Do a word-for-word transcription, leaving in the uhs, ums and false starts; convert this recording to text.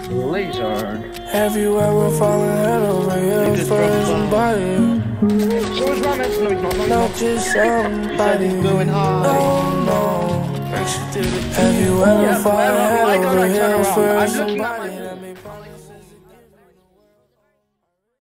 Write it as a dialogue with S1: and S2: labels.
S1: Laser.
S2: Have you ever fallen head over heels for somebody?
S1: So it's not meant, no, it's not, no,
S2: Not
S1: it's
S2: just
S1: not.
S2: somebody.
S1: He's going hard.
S2: No, no. Have you ever
S1: Yeah,
S2: fallen
S1: I
S2: head
S1: don't
S2: over
S1: like turn
S2: heels
S1: around.
S2: for
S1: I'm looking at my
S2: somebody?